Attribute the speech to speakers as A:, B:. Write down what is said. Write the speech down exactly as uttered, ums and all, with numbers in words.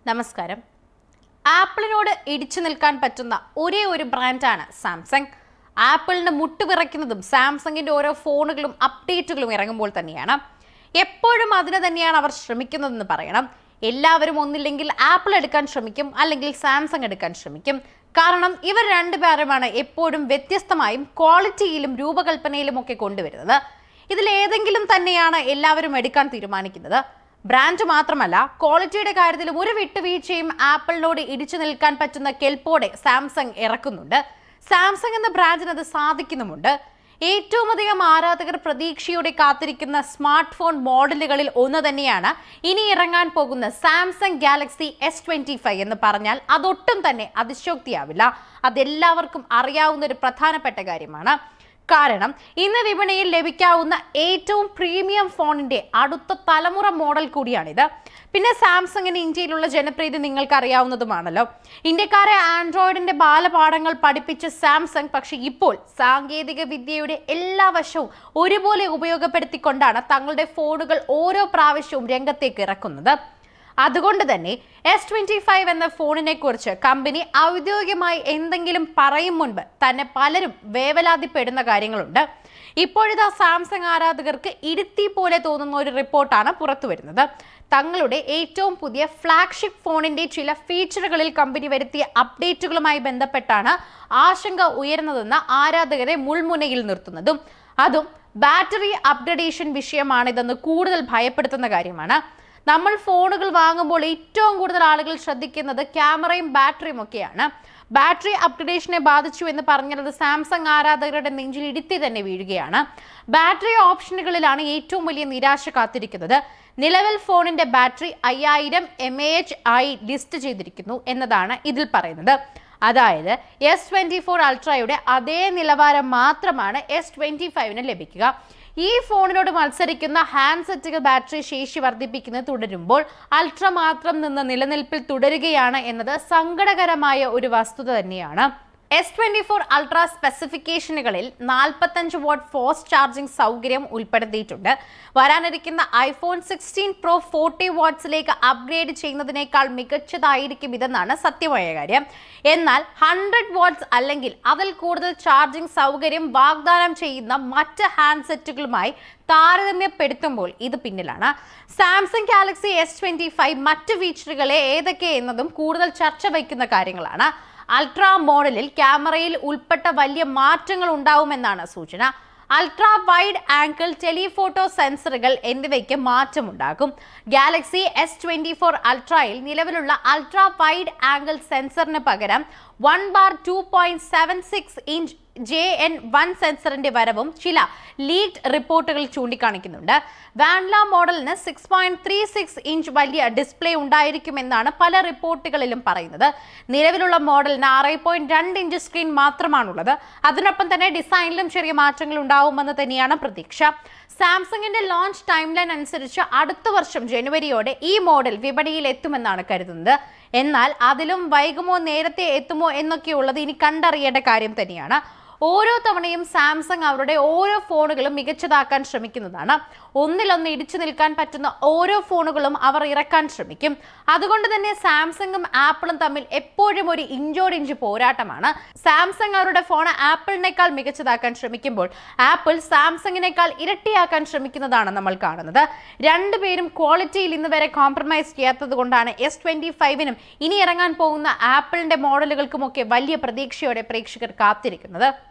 A: നമസ്കാരം. ആപ്പിളിനോട് ഇടിച്ചു നിൽക്കാൻ പറ്റുന്ന ഒരേ ഒരു ബ്രാൻഡാണ് സാംസങ്. ആപ്പിളിന് മുട്ടുപിറയ്ക്കുന്നതും സാംസങ്ങിന്റെ ഓരോ ഫോണുകളും അപ്ഡേറ്റുകളും ഇറങ്ങുമ്പോൾ തന്നെയാണ്. എപ്പോഴും അതിന് തന്നെയാണ് അവർ ശ്രമിക്കുന്നതെന്ന് പറയണം. എല്ലാവരും ഒന്നില്ലെങ്കിൽ ആപ്പിൾ എടുക്കാൻ ശ്രമിക്കും, അല്ലെങ്കിൽ സാംസങ് എടുക്കാൻ ശ്രമിക്കും. കാരണം ഇവർ രണ്ടുപേരുമാണ് എപ്പോഴും വ്യത്യസ്തമായും ക്വാളിറ്റിയിലും രൂപകൽപ്പനയിലും ഒക്കെ കൊണ്ടുവരുന്നത്. ഇതിലേതെങ്കിലും തന്നെയാണ് എല്ലാവരും എടുക്കാൻ തീരുമാനിക്കുന്നത്. ബ്രാൻഡ് മാത്രമല്ല, ക്വാളിറ്റിയുടെ കാര്യത്തിലും ഒരു വിട്ടുവീഴ്ചയും ആപ്പിളിനോട് ഇടിച്ചു നിൽക്കാൻ പറ്റുന്ന കെൽപ്പോടെ സാംസങ് ഇറക്കുന്നുണ്ട്. സാംസങ് എന്ന ബ്രാൻഡിന് അത് സാധിക്കുന്നുമുണ്ട്. ഏറ്റവും അധികം ആരാധകർ പ്രതീക്ഷയോടെ കാത്തിരിക്കുന്ന സ്മാർട്ട് ഫോൺ മോഡലുകളിൽ ഒന്ന് തന്നെയാണ് ഇനി ഇറങ്ങാൻ പോകുന്ന Samsung Galaxy S twenty five എന്ന് പറഞ്ഞാൽ അതൊട്ടും തന്നെ അതിശോക്തിയാവില്ല. അതെല്ലാവർക്കും അറിയാവുന്ന ഒരു പ്രധാനപ്പെട്ട കാര്യമാണ്. കാരണം ഇന്ന് വിപണിയിൽ ലഭിക്കാവുന്ന ഏറ്റവും പ്രീമിയം ഫോണിന്റെ അടുത്ത തലമുറ മോഡൽ കൂടിയാണിത്. പിന്നെ സാംസങ്ങിന് ഇന്ത്യയിലുള്ള ജനപ്രീതി നിങ്ങൾക്ക് അറിയാവുന്നതുമാണല്ലോ. ഇന്ത്യക്കാരെ ആൻഡ്രോയിഡിന്റെ ബാലപാഠങ്ങൾ പഠിപ്പിച്ച സാംസങ് പക്ഷെ ഇപ്പോൾ സാങ്കേതിക വിദ്യയുടെ എല്ലാ വശവും ഒരുപോലെ ഉപയോഗപ്പെടുത്തിക്കൊണ്ടാണ് തങ്ങളുടെ ഫോണുകൾ ഓരോ പ്രാവശ്യവും രംഗത്തേക്ക് ഇറക്കുന്നത്. അതുകൊണ്ട് തന്നെ എസ് ട്വന്റി ഫൈവ് എന്ന ഫോണിനെ കുറിച്ച് കമ്പനി ഔദ്യോഗികമായി എന്തെങ്കിലും പറയും മുൻപ് തന്നെ പലരും വേവലാതിപ്പെടുന്ന കാര്യങ്ങളുണ്ട്. ഇപ്പോഴിതാ സാംസങ് ആരാധകർക്ക് ഇടുത്തി പോലെ തോന്നുന്ന ഒരു റിപ്പോർട്ടാണ് പുറത്തു വരുന്നത്. തങ്ങളുടെ ഏറ്റവും പുതിയ ഫ്ലാഗ്ഷിപ്പ് ഫോണിന്റെ ചില ഫീച്ചറുകളിൽ കമ്പനി വരുത്തിയ അപ്ഡേറ്റുകളുമായി ബന്ധപ്പെട്ടാണ് ആശങ്ക ഉയർന്നതെന്ന് ആരാധകരെ മുൾമുനയിൽ നിർത്തുന്നതും. അതും ബാറ്ററി അപ്ഗ്രഡേഷൻ വിഷയമാണിതെന്ന് കൂടുതൽ ഭയപ്പെടുത്തുന്ന കാര്യമാണ്. നമ്മൾ ഫോണുകൾ വാങ്ങുമ്പോൾ ഏറ്റവും കൂടുതൽ ആളുകൾ ശ്രദ്ധിക്കുന്നത് ക്യാമറയും ബാറ്ററിയും ഒക്കെയാണ്. ബാറ്ററി അപ്ഗ്രഡേഷനെ ബാധിച്ചു എന്ന് പറഞ്ഞത് സാംസങ് ആരാധകരുടെ നെഞ്ചിൽ ഇടുത്തി തന്നെ വീഴുകയാണ്. ബാറ്ററി ഓപ്ഷനുകളിലാണ് ഏറ്റവും വലിയ നിരാശ കാത്തിരിക്കുന്നത്. നിലവിൽ ഫോണിന്റെ ബാറ്ററി അയ്യായിരം എം എ എച്ച് ആയി ലിസ്റ്റ് ചെയ്തിരിക്കുന്നു എന്നതാണ് ഇതിൽ പറയുന്നത്. അതായത് എസ് ട്വന്റി ഫോർ അൾട്രയുടെ അതേ നിലവാരം മാത്രമാണ് എസ് ട്വന്റി ഫൈവിന് ലഭിക്കുക. ഈ ഫോണിനോട് മത്സരിക്കുന്ന ഹാൻഡ്സെറ്റുകൾ ബാറ്ററി ശേഷി വർദ്ധിപ്പിക്കുന്നത് തുടരുമ്പോൾ അൾട്ര മാത്രം നിന്ന് നിലനിൽപ്പിൽ തുടരുകയാണ് എന്നത് സങ്കടകരമായ ഒരു വസ്തുത തന്നെയാണ്. എസ് ട്വന്റി ഫോർ അൾട്ര സ്പെസിഫിക്കേഷനുകളിൽ നാൽപ്പത്തഞ്ച് വാട്ട് ഫോസ്റ്റ് ചാർജിംഗ് സൗകര്യം ഉൾപ്പെടുത്തിയിട്ടുണ്ട്. വരാനിരിക്കുന്ന ഐഫോൺ സിക്സ്റ്റീൻ പ്രോ ഫോർട്ടി വാട്ട്സിലേക്ക് അപ്ഗ്രേഡ് ചെയ്യുന്നതിനേക്കാൾ മികച്ചതായിരിക്കും ഇതെന്നാണ് സത്യമായ കാര്യം. എന്നാൽ ഹൺഡ്രഡ് വാട്ട്സ് അല്ലെങ്കിൽ അതിൽ കൂടുതൽ ചാർജിംഗ് സൗകര്യം വാഗ്ദാനം ചെയ്യുന്ന മറ്റ് ഹാൻഡ്സെറ്റുകളുമായി താരതമ്യപ്പെടുത്തുമ്പോൾ ഇത് പിന്നിലാണ്. Samsung Galaxy S twenty five മറ്റ് ഫീച്ചറുകളെ ഏതൊക്കെ എന്നതും കൂടുതൽ ചർച്ച വയ്ക്കുന്ന കാര്യങ്ങളാണ്. അൾട്രാ മോഡലിൽ ക്യാമറയിൽ ഉൾപ്പെട്ട വലിയ മാറ്റങ്ങൾ ഉണ്ടാവുമെന്നാണ് സൂചന. അൾട്രാ വൈഡ് ആംഗിൾ ടെലിഫോട്ടോ സെൻസറുകൾ എന്നിവയ്ക്ക് മാറ്റമുണ്ടാകും. ഗാലക്സി എസ് ട്വന്റി ഫോർ അൾട്രയിൽ നിലവിലുള്ള അൾട്രാ വൈഡ് ആംഗിൾ സെൻസറിന് പകരം one bar two point seven six inch J N one സെൻസറിന്റെ വരവും ചില ലീക്ഡ് റിപ്പോർട്ടുകൾ ചൂണ്ടിക്കാണിക്കുന്നുണ്ട്. വാൻല മോഡലിന് six point three six inch വലിയ ഡിസ്പ്ലേ ഉണ്ടായിരിക്കുമെന്നാണ് പല റിപ്പോർട്ടുകളിലും പറയുന്നത്. നിലവിലുള്ള മോഡലിന് ആറ് പോയിന്റ് രണ്ട് ഇഞ്ച് സ്ക്രീൻ മാത്രമാണുള്ളത്. അതിനൊപ്പം തന്നെ ഡിസൈനിലും ചെറിയ മാറ്റങ്ങൾ ഉണ്ടാവുമെന്ന് തന്നെയാണ് പ്രതീക്ഷ. സാംസങ്ങിന്റെ ലോഞ്ച് ടൈം ലൈൻ അനുസരിച്ച് അടുത്ത വർഷം ജനുവരിയോടെ ഈ മോഡൽ വിപണിയിൽ എത്തുമെന്നാണ് കരുതുന്നത്. എന്നാൽ അതിലും വൈകുമോ നേരത്തെ എത്തുമോ എന്നൊക്കെയുള്ളത് ഇനി കണ്ടറിയേണ്ട കാര്യം തന്നെയാണ്. ഓരോ തവണയും സാംസങ് അവരുടെ ഓരോ ഫോണുകളും മികച്ചതാക്കാൻ ശ്രമിക്കുന്നതാണ്. ഒന്നിലൊന്ന് ഇടിച്ചു നിൽക്കാൻ പറ്റുന്ന ഓരോ ഫോണുകളും അവർ ഇറക്കാൻ ശ്രമിക്കും. അതുകൊണ്ട് തന്നെ സാംസങ്ങും ആപ്പിളും തമ്മിൽ എപ്പോഴും ഒരു ഇഞ്ചോടിഞ്ച് പോരാട്ടമാണ്. സാംസങ് അവരുടെ ഫോൺ ആപ്പിളിനേക്കാൾ മികച്ചതാക്കാൻ ശ്രമിക്കുമ്പോൾ ആപ്പിൾ സാംസങ്ങിനേക്കാൾ ഇരട്ടിയാക്കാൻ ശ്രമിക്കുന്നതാണ് നമ്മൾ കാണുന്നത്. രണ്ടുപേരും ക്വാളിറ്റിയിൽ ഇന്ന് വരെ കോംപ്രമൈസ് ചെയ്യാത്തത് കൊണ്ടാണ് എസ് ട്വന്റി ഫൈവിനും ഇനി ഇറങ്ങാൻ പോകുന്ന ആപ്പിളിന്റെ മോഡലുകൾക്കുമൊക്കെ വലിയ പ്രതീക്ഷയോടെ പ്രേക്ഷകർ കാത്തിരിക്കുന്നത്.